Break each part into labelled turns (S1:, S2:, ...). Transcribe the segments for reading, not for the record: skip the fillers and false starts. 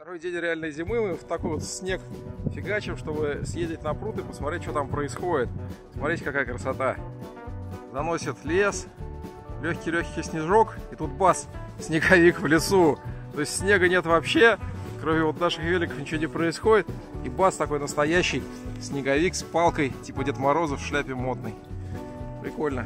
S1: Второй день реальной зимы, мы в такой вот снег фигачим, чтобы съездить на пруд и посмотреть, что там происходит. Смотрите, какая красота. Заносит лес, легкий-легкий снежок, и тут бас, снеговик в лесу. То есть снега нет вообще, кроме вот наших великов ничего не происходит. И бас такой настоящий снеговик с палкой, типа Дед Мороза в шляпе модной. Прикольно.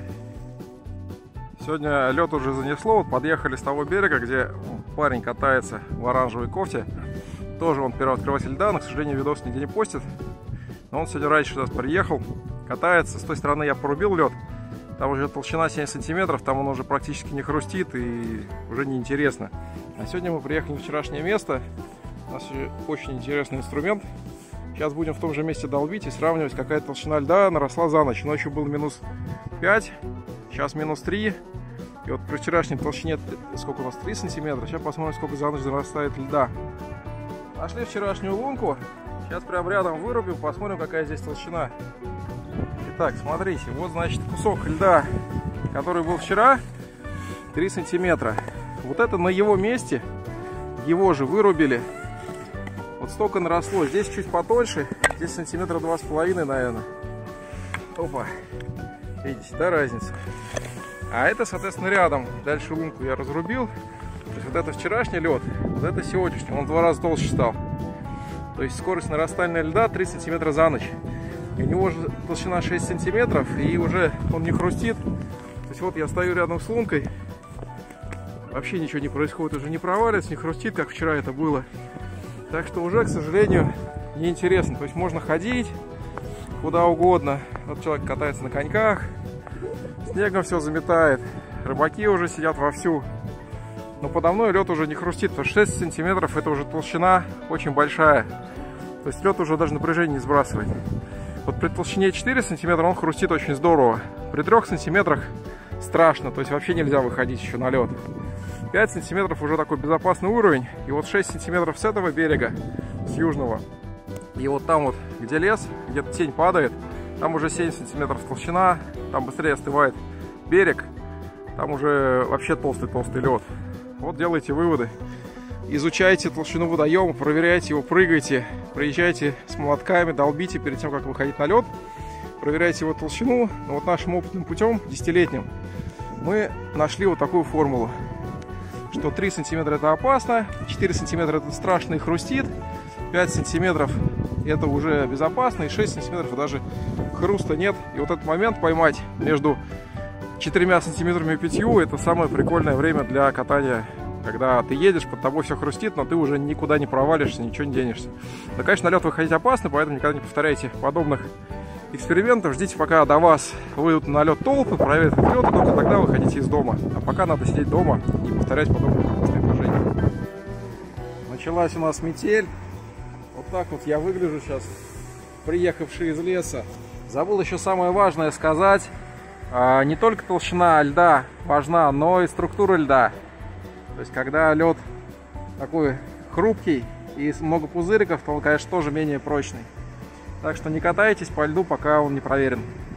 S1: Сегодня лед уже занесло, вот подъехали с того берега, где парень катается в оранжевой кофте. Тоже он первооткрыватель льда, но, к сожалению, видос нигде не постит. Но он сегодня раньше нас приехал, катается. С той стороны я порубил лед. Там уже толщина 7 сантиметров, там он уже практически не хрустит и уже не интересно. А сегодня мы приехали в вчерашнее место. У нас очень интересный инструмент. Сейчас будем в том же месте долбить и сравнивать, какая толщина льда наросла за ночь. Ночью был минус 5, сейчас минус 3. И вот при вчерашней толщине, сколько у нас, 3 сантиметра. Сейчас посмотрим, сколько за ночь зарастает льда. Нашли вчерашнюю лунку. Сейчас прям рядом вырубим, посмотрим, какая здесь толщина. Итак, смотрите, вот, значит, кусок льда, который был вчера, 3 сантиметра. Вот это на его месте, его же вырубили. Вот столько наросло. Здесь чуть потоньше, здесь сантиметра 2,5, наверное. Опа. Видите, да, разница? А это, соответственно, рядом. Дальше лунку я разрубил. То есть вот это вчерашний лед, вот это сегодняшний. Он в 2 раза толще стал. То есть скорость нарастания льда 3 сантиметра за ночь. И у него же толщина 6 сантиметров, и уже он не хрустит. То есть вот я стою рядом с лункой. Вообще ничего не происходит, уже не проваливается, не хрустит, как вчера это было. Так что уже, к сожалению, неинтересно. То есть можно ходить куда угодно. Вот человек катается на коньках. Снегом все заметает, рыбаки уже сидят вовсю. Но подо мной лед уже не хрустит, потому что 6 сантиметров это уже толщина очень большая. То есть лед уже даже напряжение не сбрасывает. Вот при толщине 4 сантиметра он хрустит очень здорово. При 3 сантиметрах страшно, то есть вообще нельзя выходить еще на лед. 5 сантиметров уже такой безопасный уровень. И вот 6 сантиметров с этого берега, с южного. И вот там вот, где лес, где-то тень падает, там уже 7 сантиметров толщина, там быстрее остывает берег, там уже вообще толстый-толстый лед. Вот делайте выводы. Изучайте толщину водоема, проверяйте его, прыгайте, приезжайте с молотками, долбите перед тем, как выходить на лед. Проверяйте его толщину. Но вот нашим опытным путем, 10-летним, мы нашли вот такую формулу, что 3 сантиметра это опасно, 4 сантиметра это страшно и хрустит, 5 сантиметров это уже безопасно, и 6 сантиметров даже хруста нет. И вот этот момент поймать между 4 сантиметрами и 5 это самое прикольное время для катания, когда ты едешь, под тобой все хрустит, но ты уже никуда не провалишься, ничего не денешься. Но, конечно, на лед выходить опасно, поэтому никогда не повторяйте подобных экспериментов. Ждите, пока до вас выйдут на лед толпы, проверят лед, и только тогда выходите из дома. А пока надо сидеть дома и повторять подобные движения. Началась у нас метель. Вот так вот я выгляжу сейчас, приехавший из леса. Забыл еще самое важное сказать. Не только толщина льда важна, но и структура льда. То есть, когда лед такой хрупкий и много пузыриков, то он, конечно, тоже менее прочный. Так что не катайтесь по льду, пока он не проверен.